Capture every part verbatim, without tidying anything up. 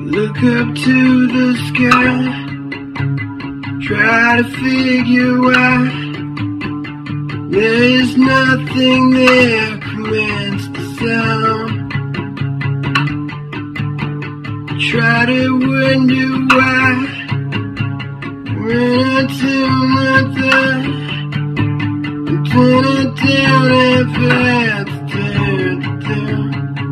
Look up to the sky, try to figure out. There's nothing there, commands the sound. Try to wonder why, run into nothing, and turn it down and fast, turn it down.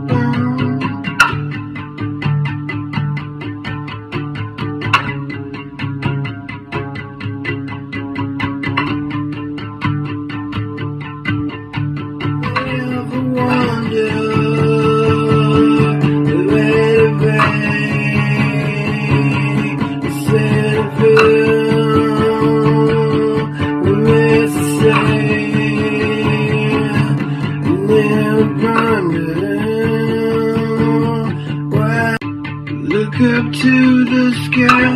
Look up to the sky,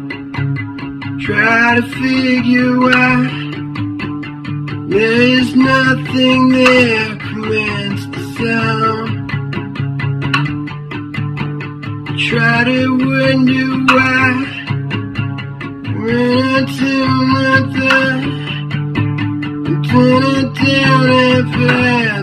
try to figure out. There's nothing there, commands the sound. Try to wonder why, run into nothing, and turn it down and fast.